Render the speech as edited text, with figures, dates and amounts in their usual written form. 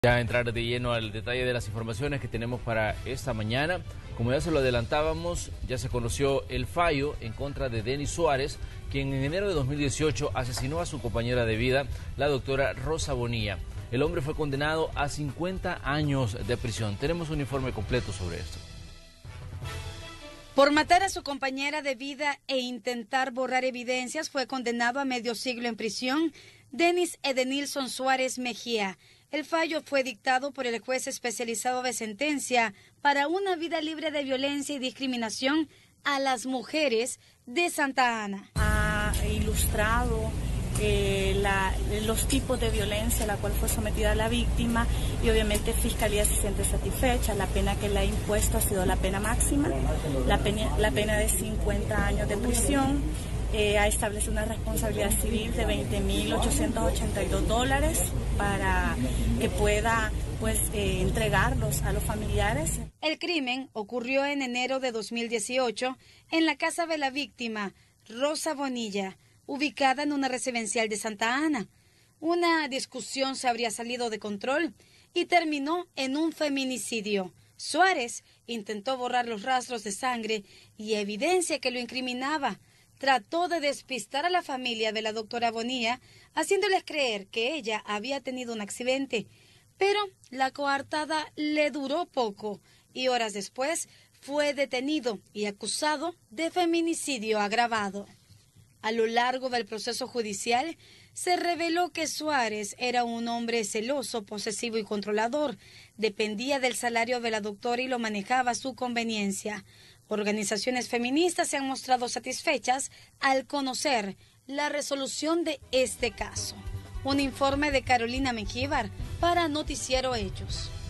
Ya entrar de lleno al detalle de las informaciones que tenemos para esta mañana. Como ya se lo adelantábamos, ya se conoció el fallo en contra de Denis Suárez, quien en enero de 2018 asesinó a su compañera de vida, la doctora Rosa Bonilla. El hombre fue condenado a 50 años de prisión. Tenemos un informe completo sobre esto. Por matar a su compañera de vida e intentar borrar evidencias, fue condenado a medio siglo en prisión Denis Edenilson Suárez Mejía. El fallo fue dictado por el juez especializado de sentencia para una vida libre de violencia y discriminación a las mujeres de Santa Ana. Ha ilustrado los tipos de violencia a la cual fue sometida la víctima y obviamente Fiscalía se siente satisfecha. La pena que le ha impuesto ha sido la pena máxima, la pena de 50 años de prisión. Ha establecido una responsabilidad civil de $20.882 para que pueda entregarlos a los familiares. El crimen ocurrió en enero de 2018 en la casa de la víctima, Rosa Bonilla, ubicada en una residencial de Santa Ana. Una discusión se habría salido de control y terminó en un feminicidio. Suárez intentó borrar los rastros de sangre y evidencia que lo incriminaba. Trató de despistar a la familia de la doctora Bonilla, haciéndoles creer que ella había tenido un accidente. Pero la coartada le duró poco y horas después fue detenido y acusado de feminicidio agravado. A lo largo del proceso judicial, se reveló que Suárez era un hombre celoso, posesivo y controlador. Dependía del salario de la doctora y lo manejaba a su conveniencia. Organizaciones feministas se han mostrado satisfechas al conocer la resolución de este caso. Un informe de Carolina Mengíbar para Noticiero Hechos.